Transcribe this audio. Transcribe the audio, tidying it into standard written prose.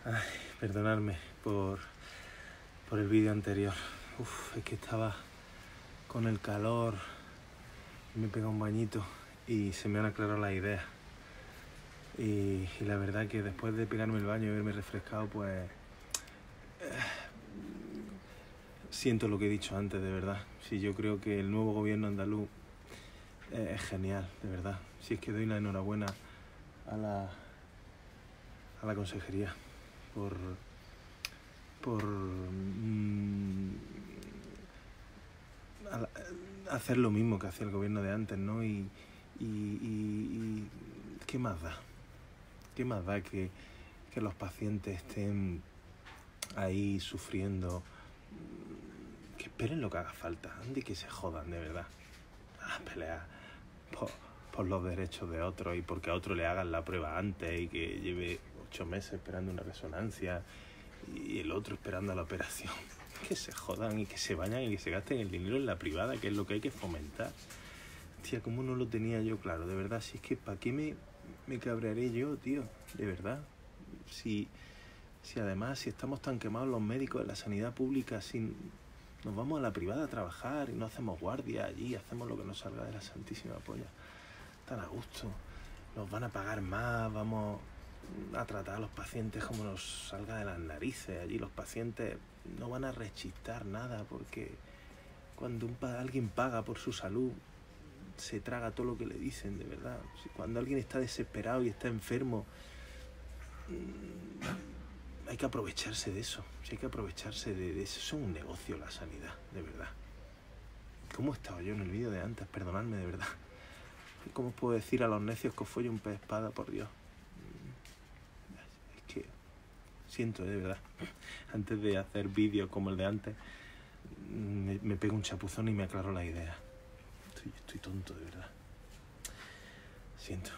Ay, perdonadme por el vídeo anterior. Es que estaba con el calor, me he pegado un bañito y se me han aclarado las ideas. Y la verdad que después de pegarme el baño y haberme refrescado, pues siento lo que he dicho antes, de verdad. Sí, yo creo que el nuevo gobierno andaluz es genial, de verdad. Si es que doy la enhorabuena a la consejería por hacer lo mismo que hacía el gobierno de antes, ¿no? Y ¿qué más da? ¿Qué más da que los pacientes estén ahí sufriendo? Que esperen lo que haga falta, y que se jodan, de verdad. A pelear por los derechos de otros y porque a otro le hagan la prueba antes y que lleve 8 meses esperando una resonancia y el otro esperando la operación. Que se jodan y que se vayan y que se gasten el dinero en la privada, que es lo que hay que fomentar. Tía, ¿cómo no lo tenía yo claro? De verdad, si es que ¿para qué me cabrearé yo, tío? De verdad. Si además, si estamos tan quemados los médicos de la sanidad pública, si nos vamos a la privada a trabajar y no hacemos guardia allí, hacemos lo que nos salga de la santísima polla. Tan a gusto. Nos van a pagar más, vamos a tratar a los pacientes como nos salga de las narices. Allí los pacientes no van a rechistar nada porque cuando alguien paga por su salud se traga todo lo que le dicen, de verdad. Cuando alguien está desesperado y está enfermo, hay que aprovecharse de eso. Hay que aprovecharse de eso. Es un negocio la sanidad, de verdad. ¿Cómo estaba yo en el vídeo de antes? Perdonadme, de verdad. ¿Cómo puedo decir a los necios que os folle un pez espada, por Dios? Es que siento, de verdad. Antes de hacer vídeos como el de antes, me pego un chapuzón y me aclaro la idea. Estoy tonto, de verdad. Siento.